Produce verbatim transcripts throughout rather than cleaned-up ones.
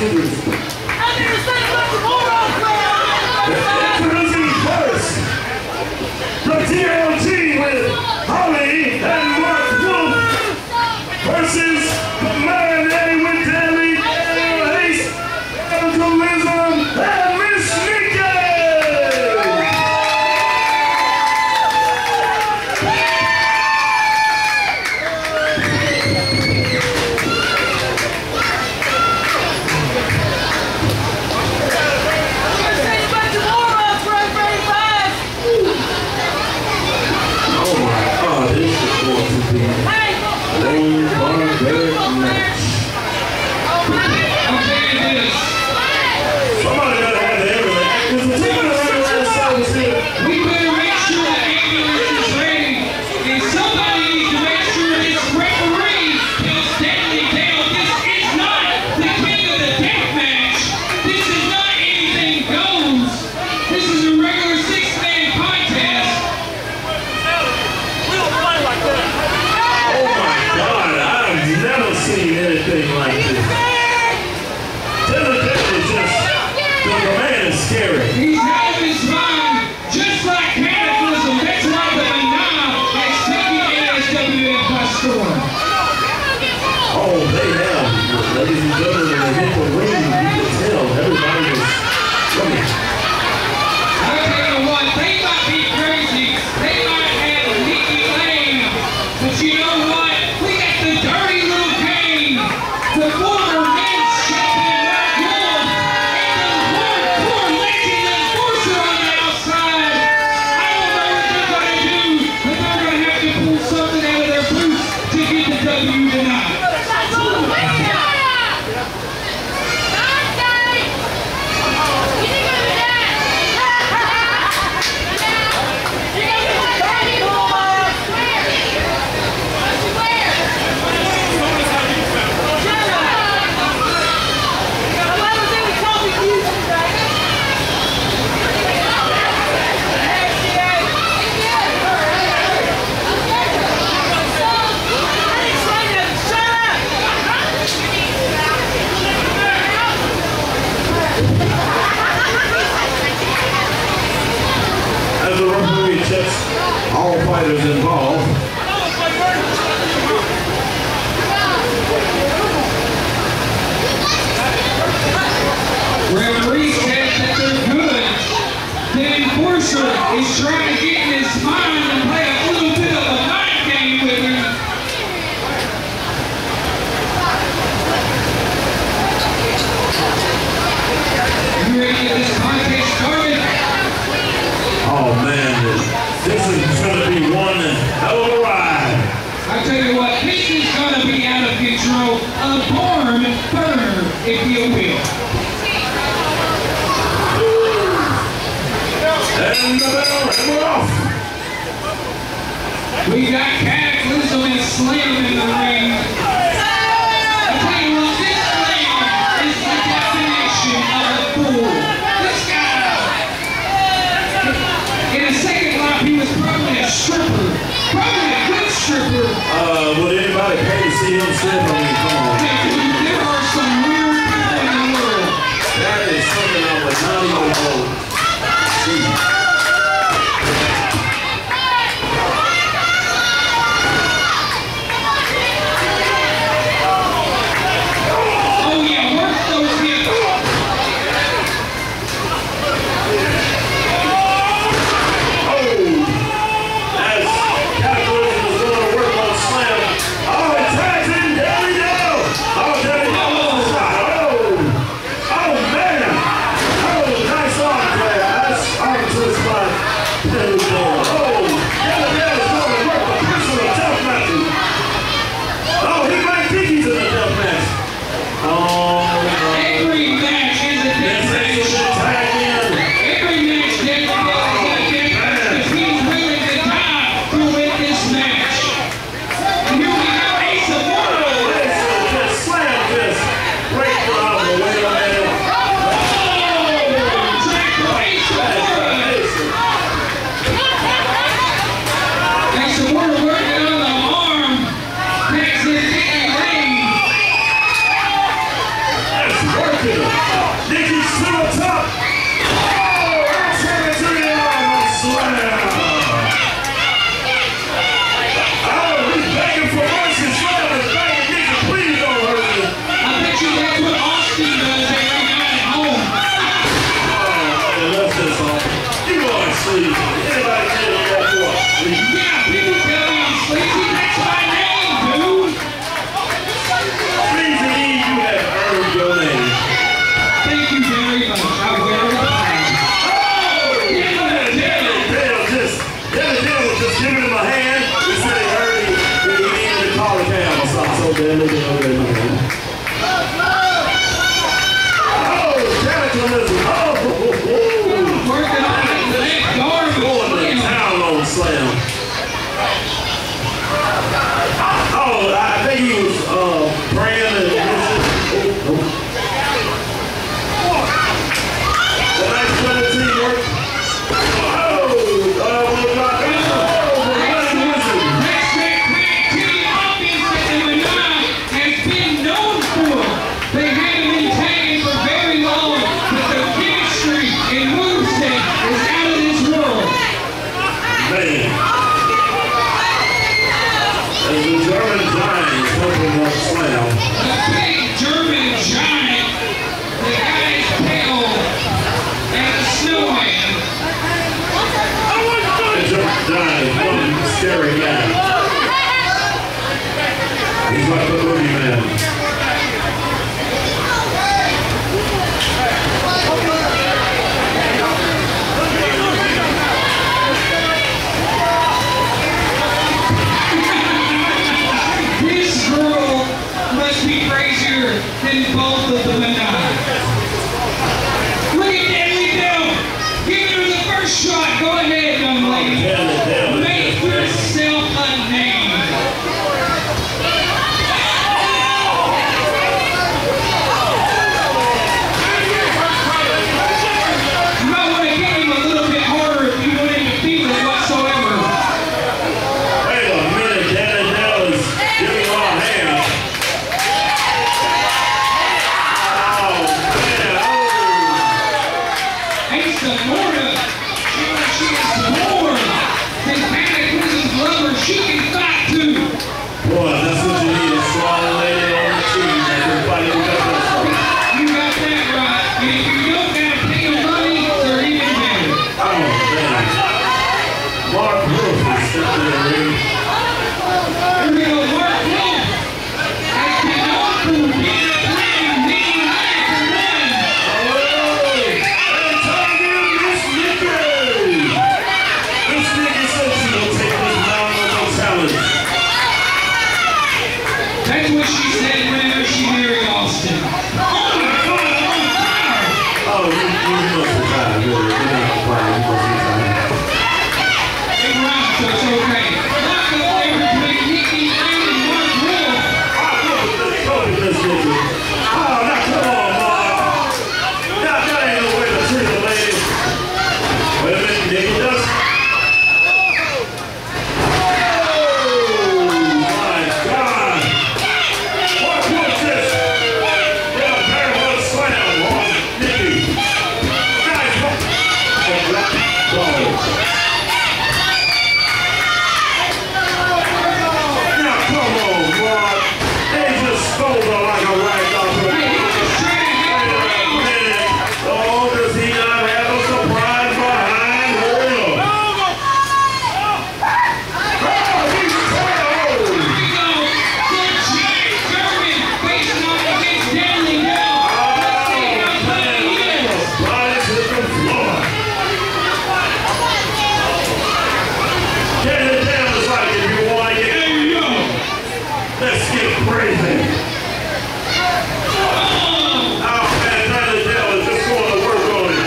Introducing first, the T L G with Holly and Mark Wolf versus the man A with Danny Ace, Alcoholism, and Miss Nikki. He's out of his mind, just like Cataclysm. That's why the Manab has taken A S W F by storm. Oh, they have. Ladies and gentlemen, when they hit the ring, you can tell everybody was coming. I tell you what, they might be crazy. They might have Nikki Lane. But you know what? We got the dirty little game. The former men's champion, Mark Wolf. Something out of their boots to get the W tonight. As the referee checks all fighters involved, referee says that they're good. The enforcer is trying to get in his mind and play a little bit of a mind game with him. You ready to get this contest started? oh man, this is going to be one hell of a ride. I tell you what, this is going to be out of control. A barn burner, if you will. And the bell, and we're off. We got Cataclysm and Slim in the ring. I tell you what, this Slim is the definition of a fool. This guy, in a second life, he was probably a stripper. Probably a good stripper. Uh, would anybody pay to see him strip? I mean, come on. There are some weird people in the world. That is something I would not even know. See. Oh, as Cataclysm is going to work on Slam. Oh, it tags in, there we go. ladies. Make yourself a name. You might want to hit him a little bit harder if you want him to feel it whatsoever. Wait a minute, Janet Dallas giving her a hand. Oh, man. Oh. Ace of Florida. She is more than Panic Prison's lover. She can fight too. Boy, that's what you need, a strong lady on the team that can fight with that wrestler. You got that right. And if you don't gotta pay them money, they're even better. Oh, man. Mark Wolf is stepping in the ring. Here we go, Mark Wolf. Has been known for being a plan, making money for one. Oh, and talking Miss Nikki. Miss Nikki said she will take this mountain challenge. That's what she said whenever she married Austin. Oh my God, I'm on fire. Oh, you, you must be tired, really. You're not fine. You must be tired. It rhymes, so it's okay. Lock up there between Nikki Lane and Mark Wolf. Go with Miss Nikki. Oh, now come on, Mark. Now, that ain't no way to treat a lady. Wait a minute, Nikki does. Oh, my God. What was this? Yeah, very well slammed on Nikki. Nice. Oh. Now, come on, Mark. They just stole her like a rag doll. Hey, he was trying to get the ring. Oh, does he not have a surprise behind her? Oh, he's cold. Here we go. The giant German facing off against Deadly Bill. Let's see how funny he is. Body to the floor. Get it down the side if you want to get. There you go. Let's get crazy. Oh, Oh, man, Tyler Dell is just going to work on it.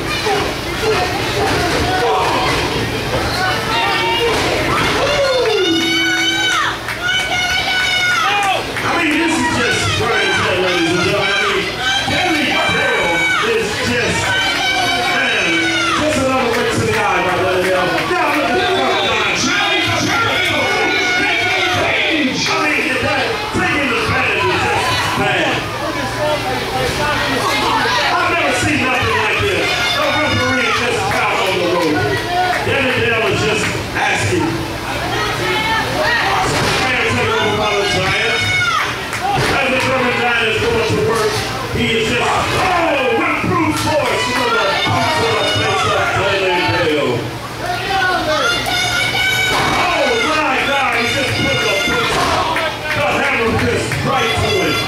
I mean, this is just crazy, ladies and gentlemen. I mean, Deadly Dell is just, man, just another way to the eye, my brother Dell. Now, look at here we that. go. Giant German. He's taking advantage. I mean, that taking advantage is just bad. I've never seen nothing like this. No referee just out on the road. Deadly Dell is just asking. Man, take over by the Giant. As the German Giant is going to work, he is just, oh, with brute force, you know, the boot to the face of Deadly Dell. Oh, my God, he just put the foot, the hammer fist right to it.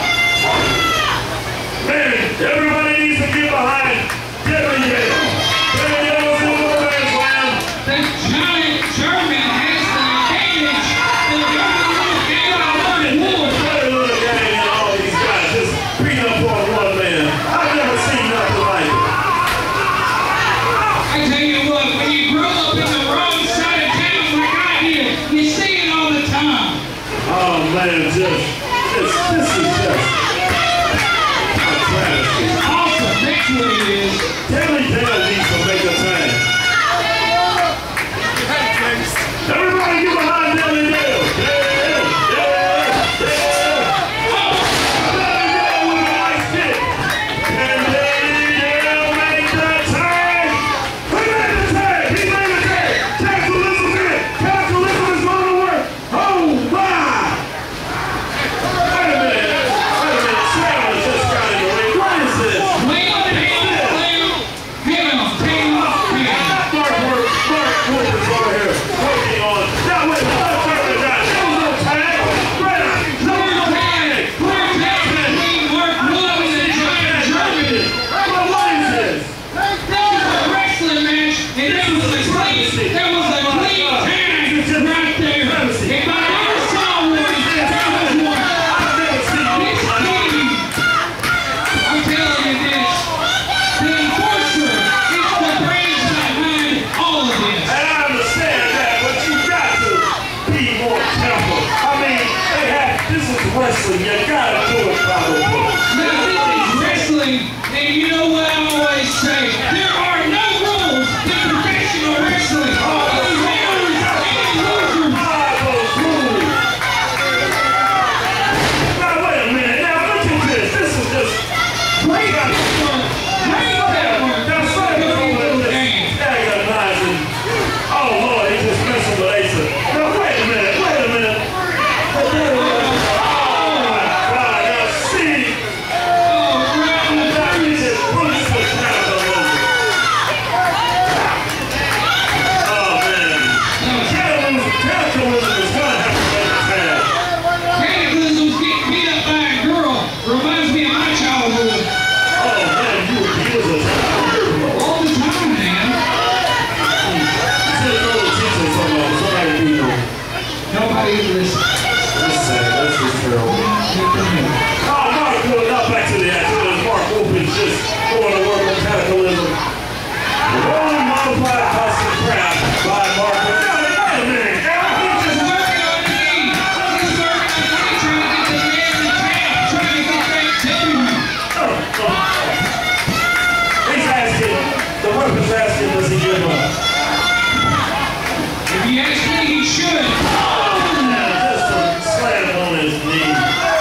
Man, everybody needs to get behind Deadly Dell. Deadly Dell is in the man's land. The giant German has the advantage. The German will get on Mark Wolf. Very little gang and all these guys just beat up on one man. I've never wrestling, you gotta do it by the book. Now this is wrestling, and you know what I always say, there are no rules in professional wrestling. Only winners and losers. Ah, those rules. Now wait a minute, now look at this. This is just Great teamwork. Great teamwork. now Slam is over there just agonizing. Oh Lord, he just messing with Asa. Now wait a minute, wait a minute. Oh my God, now see. Oh, right. Now he just pushed the capitalism. Oh man. Capitalism, capitalism is gonna have to make a stand. Cataclysm's getting beat up by a girl. Reminds me of my childhood. Oh man, you he was a child. All the time, man. You should go to teach us something. Somebody beat him. Nobody listens. That's sad. That's just terrible. Oh, Mark, good enough back to the accident. Mark Wolf's just going to work on cataclysm. The rolling multiplied constant crap by Mark. Wait a minute. He's just working on the knee. He's working on the knee, trying to get the man in town, trying to get that W. He's asking, the weapon's asking, does he give up? If you ask me, he should. Yeah, just a slam on his knee.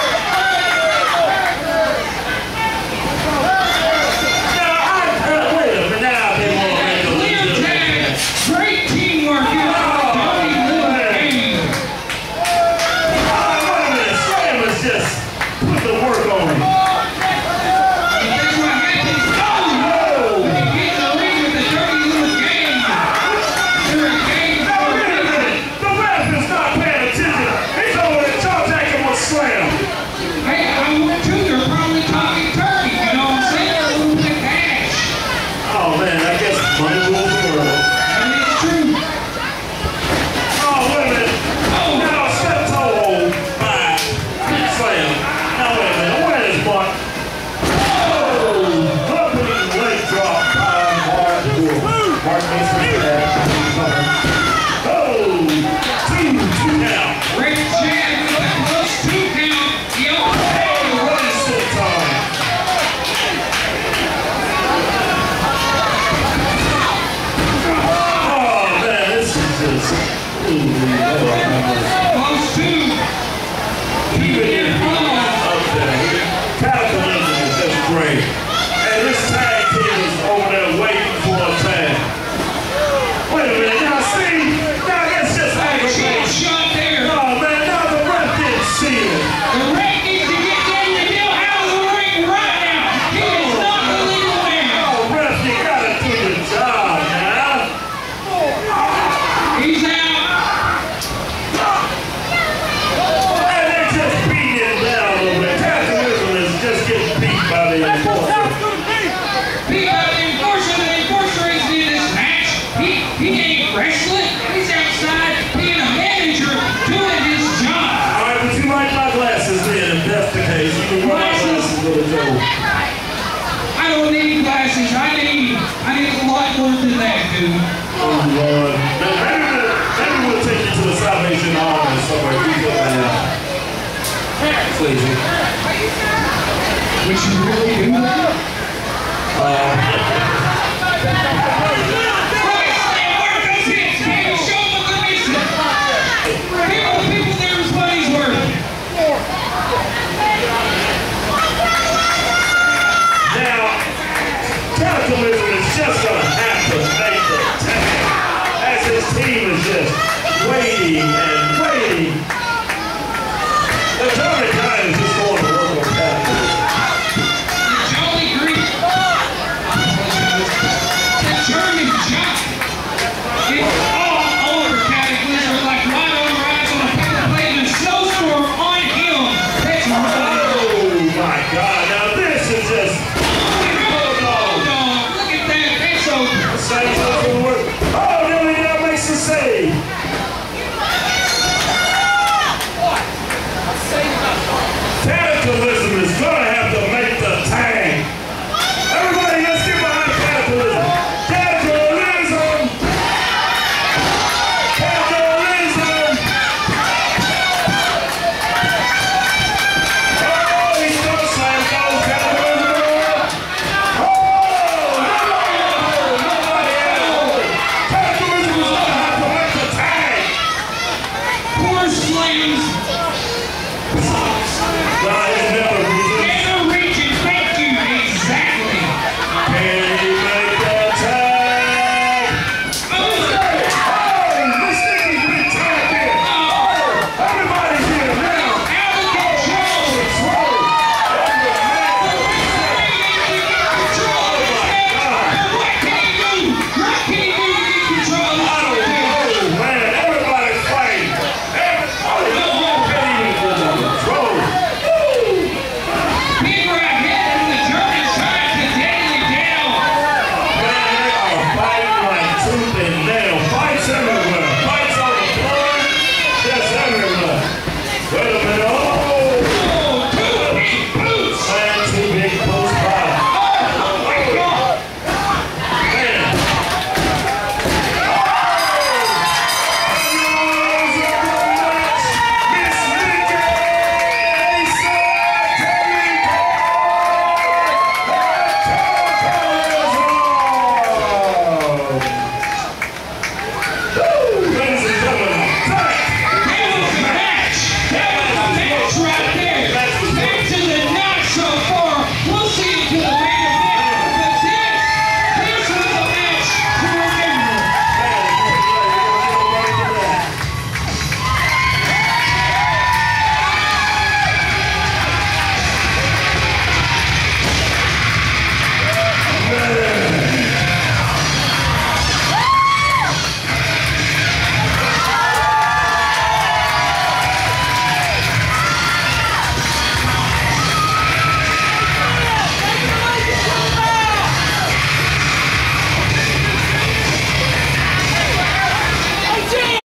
Now, I, uh, wait a minute, now they want to make a Clear legit- tag. Great teamwork here at the Tony Little game. Ah, wait a minute, Slam is just put the work on him. And that's what happens. Oh! They get in the ring with the dirty little game. They're a game Now, for wait a minute, the ref is not paying attention. He's over there jaw-jacking with Slam. Hey, I would too. They're probably talking turkey. You know what I'm saying? A little bit of cash. Oh man, I guess money rules the world. And it's true. Oh, wait a minute. Oh. Now, step toe by Slam. Now, wait a minute, where is Mark? Oh, opening leg drop by Mark Wolf. Mark makes me that. Oh, two, two now. Great jab with a close two count. The old Oh, what is this time? Oh, man, this is just... Ooh, Lord. close two. Keep it in front. Up there. Cataclysm is just great. And this tag team is over there waiting for a tag. Wait a minute, now see? Now that's just Cheap aggravating. shot there. Oh man, now the ref didn't see it. The ref needs to get Daniel Hill out of the ring right now. He is not the legal man. Oh, ref, you gotta do your job, man. He's out. And they're just beating it down over there. Cataclysm is just getting beat by the enforcer. Beat by the enforcer. The enforcer isn't in this match. He, he ain't wrestling. He's outside being a manager doing his job. All right, would you like my glasses then, if that's the case? You can wear my glasses with a joke. I don't need glasses. I need, I need a lot more than that, dude. Oh, Lord. Maybe, we'll- maybe we'll take you to the Salvation Army somewhere. You get that out. Please. Would you really do that? Uh, Boys, Slam, work those hips, baby. Show them what they're missing. People, people, their money's worth. now, Cataclysm is just going to have to make the tag. As his team is just waiting and waiting. The Johnny Giant is just going to work on Cataclysm. Jolly Green. The German Giant. It's all over Cataclysm, like right on right on a paper plate and a snowstorm on him. That's right. Oh, my God. Now, this is just... Hold on. Look at that. That's over. Same